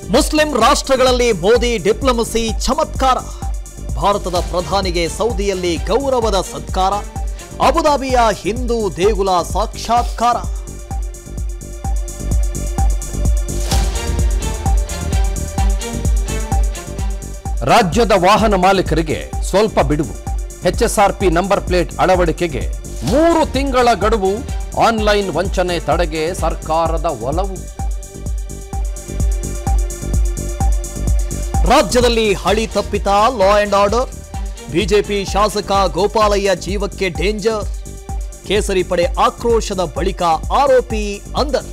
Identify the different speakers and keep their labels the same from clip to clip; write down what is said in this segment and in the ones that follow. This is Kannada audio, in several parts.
Speaker 1: ಮುಸ್ಲಿಂ ರಾಷ್ಟ್ರಗಳಲ್ಲಿ ಮೋದಿ ಡಿಪ್ಲೊಮಸಿ ಚಮತ್ಕಾರ. ಭಾರತದ ಪ್ರಧಾನಿಗೆ ಸೌದಿಯಲ್ಲಿ ಗೌರವದ ಸತ್ಕಾರ. ಅಬುಧಾಬಿಯ ಹಿಂದೂ ದೇಗುಲ ಸಾಕ್ಷಾತ್ಕಾರ.
Speaker 2: ರಾಜ್ಯದ ವಾಹನ ಮಾಲೀಕರಿಗೆ ಸ್ವಲ್ಪ ಬಿಡುವು. HSRP ನಂಬರ್ ಪ್ಲೇಟ್ ಅಳವಡಿಕೆಗೆ 3 ತಿಂಗಳ ಗಡುವು. ಆನ್ಲೈನ್ ವಂಚನೆ ತಡೆಗೆ ಸರ್ಕಾರದ ಒಲವು.
Speaker 1: ರಾಜ್ಯದಲ್ಲಿ ಹಳಿ ತಪ್ಪಿತ ಲಾ ಅಂಡ್ ಆರ್ಡರ್. ಬಿಜೆಪಿ ಶಾಸಕ ಗೋಪಾಲಯ್ಯ ಜೀವಕ್ಕೆ ಡೇಂಜರ್. ಕೇಸರಿ ಪಡೆ ಆಕ್ರೋಶದ ಬಳಿಕ ಆರೋಪಿ ಅಂದರ್.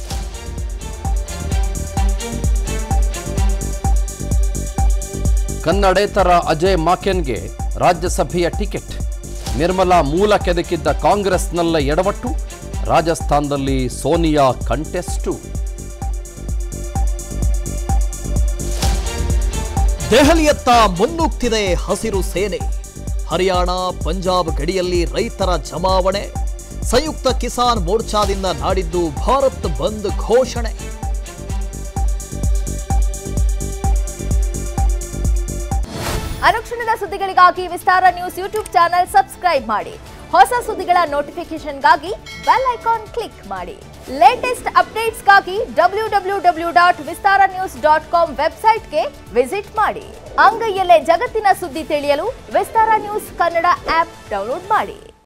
Speaker 2: ಕನ್ನಡೇತರ ಅಜಯ್ ಮಾಕೆನ್ಗೆ ರಾಜ್ಯಸಭೆಯ ಟಿಕೆಟ್. ನಿರ್ಮಲಾ ಮೂಲ ಕೆದಕಿದ್ದ ಕಾಂಗ್ರೆಸ್ನಲ್ಲೇ ಎಡವಟ್ಟು. ರಾಜಸ್ಥಾನದಲ್ಲಿ ಸೋನಿಯಾ ಕಂಟೆಸ್ಟು.
Speaker 1: ದೆಹಲಿಯತ್ತ ಮುನ್ನುಗ್ತಿದೆ ಹಸಿರು ಸೇನೆ. ಹರಿಯಾಣ ಪಂಜಾಬ್ ಗಡಿಯಲ್ಲಿ ರೈತರ ಜಮಾವಣೆ. ಸಂಯುಕ್ತ ಕಿಸಾನ್ ಮೋರ್ಚಾದಿಂದ ನಾಡಿದ್ದು ಭಾರತ್ ಬಂದ್ ಘೋಷಣೆ.
Speaker 3: ಅನುಕ್ಷಣದ ಸುದ್ದಿಗಳಿಗಾಗಿ Vistara news YouTube channel subscribe ಮಾಡಿ. ಹೊಸ ಸುದ್ದಿಗಳ ನೋಟಿಫಿಕೇಶನ್ಗಾಗಿ ಬೆಲ್ ಐಕಾನ್ ಕ್ಲಿಕ್ ಮಾಡಿ. ಲೇಟೆಸ್ಟ್ ಅಪ್ಡೇಟ್ಸ್ಗಾಗಿ www.vistaranews.com ವೆಬ್ಸೈಟ್ಗೆ ವಿಸಿಟ್ ಮಾಡಿ. ಅಂಗೈಯಲ್ಲೇ ಜಗತ್ತಿನ ಸುದ್ದಿ ತಿಳಿಯಲು Vistara news Kannada app download ಮಾಡಿ.